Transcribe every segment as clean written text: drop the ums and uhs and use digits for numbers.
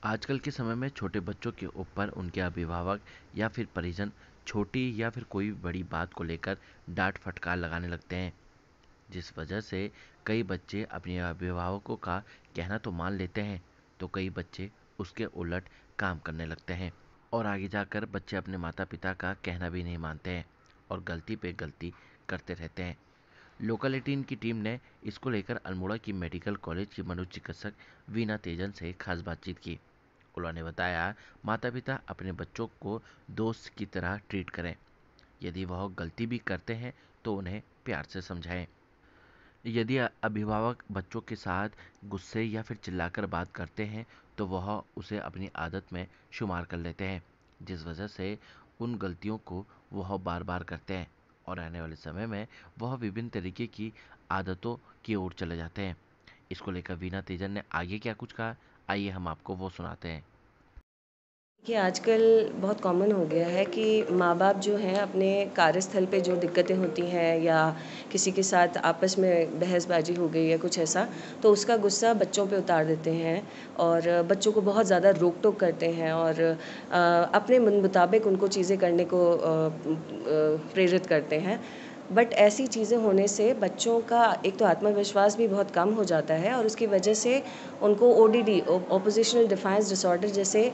आजकल के समय में छोटे बच्चों के ऊपर उनके अभिभावक या फिर परिजन छोटी या फिर कोई बड़ी बात को लेकर डांट फटकार लगाने लगते हैं, जिस वजह से कई बच्चे अपने अभिभावकों का कहना तो मान लेते हैं, तो कई बच्चे उसके उलट काम करने लगते हैं और आगे जाकर बच्चे अपने माता पिता का कहना भी नहीं मानते हैं और गलती पे गलती करते रहते हैं। लोकल 18 की टीम ने इसको लेकर अल्मोड़ा की मेडिकल कॉलेज की मनोचिकित्सक वीना तेजन से खास बातचीत की। उन्होंने बताया, माता पिता अपने बच्चों को दोस्त की तरह ट्रीट करें। यदि वह गलती भी करते हैं तो उन्हें प्यार से समझाएं। यदि अभिभावक बच्चों के साथ गुस्से या फिर चिल्लाकर बात करते हैं तो वह उसे अपनी आदत में शुमार कर लेते हैं, जिस वजह से उन गलतियों को वह बार बार करते हैं और आने वाले समय में वह विभिन्न तरीके की आदतों की ओर चले जाते हैं। इसको लेकर वीना तेजन ने आगे क्या कुछ कहा, आइए हम आपको वो सुनाते हैं। देखिए, आजकल बहुत कॉमन हो गया है कि माँ-बाप जो हैं अपने कार्यस्थल पे जो दिक्कतें होती हैं या किसी के साथ आपस में बहसबाजी हो गई या कुछ ऐसा, तो उसका गुस्सा बच्चों पे उतार देते हैं और बच्चों को बहुत ज़्यादा रोक-टोक करते हैं और अपने मन मुताबिक उनको चीज़ें करने को प्रेरित करते हैं। बट ऐसी चीज़ें होने से बच्चों का एक तो आत्मविश्वास भी बहुत कम हो जाता है और उसकी वजह से उनको ओडीडी ऑपोजिशनल डिफायंस डिसऑर्डर जैसे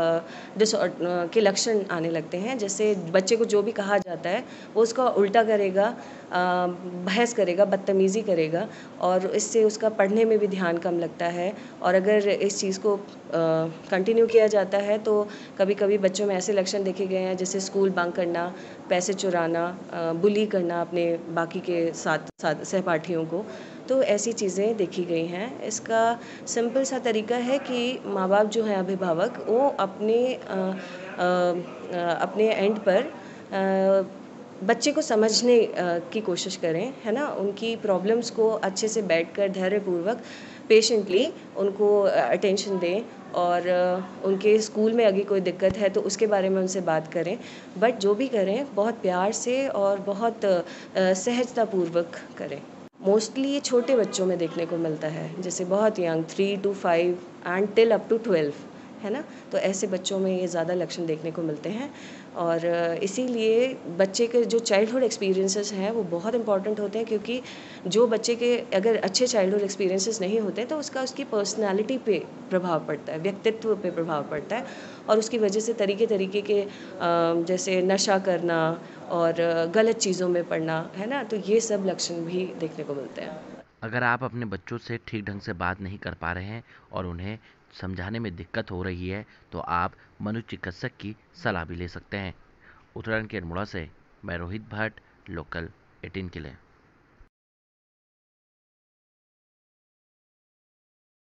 के लक्षण आने लगते हैं। जैसे बच्चे को जो भी कहा जाता है वो उसका उल्टा करेगा, बहस करेगा, बदतमीज़ी करेगा और इससे उसका पढ़ने में भी ध्यान कम लगता है। और अगर इस चीज़ को कंटिन्यू किया जाता है तो कभी-कभी बच्चों में ऐसे लक्षण देखे गए हैं जैसे स्कूल बंक करना, पैसे चुराना, बुली करना अपने बाकी के साथ सहपाठियों को। तो ऐसी चीज़ें देखी गई हैं। इसका सिंपल सा तरीका है कि माँ-बाप जो हैं अभिभावक वो अपने एंड पर बच्चे को समझने की कोशिश करें, है ना? उनकी प्रॉब्लम्स को अच्छे से बैठकर धैर्यपूर्वक पेशेंटली उनको अटेंशन दें और उनके स्कूल में अगर कोई दिक्कत है तो उसके बारे में उनसे बात करें। बट जो भी करें बहुत प्यार से और बहुत सहजतापूर्वक करें। मोस्टली ये छोटे बच्चों में देखने को मिलता है, जैसे बहुत young 3 to 5 and till up to 12, है ना? तो ऐसे बच्चों में ये ज़्यादा लक्षण देखने को मिलते हैं और इसीलिए बच्चे के जो चाइल्डहुड एक्सपीरियंसेस हैं वो बहुत इंपॉर्टेंट होते हैं, क्योंकि जो बच्चे के अगर अच्छे चाइल्डहुड एक्सपीरियंसेस नहीं होते तो उसका उसकी पर्सनैलिटी पे प्रभाव पड़ता है, व्यक्तित्व पे प्रभाव पड़ता है और उसकी वजह से तरीके-तरीके के जैसे नशा करना और गलत चीज़ों में पड़ना, है ना? तो ये सब लक्षण भी देखने को मिलते हैं। अगर आप अपने बच्चों से ठीक ढंग से बात नहीं कर पा रहे हैं और उन्हें समझाने में दिक्कत हो रही है, तो आप मनोचिकित्सक की सलाह भी ले सकते हैं। उत्तराखंड के अल्मोड़ा से मैं रोहित भट्ट, लोकल 18 के लिए।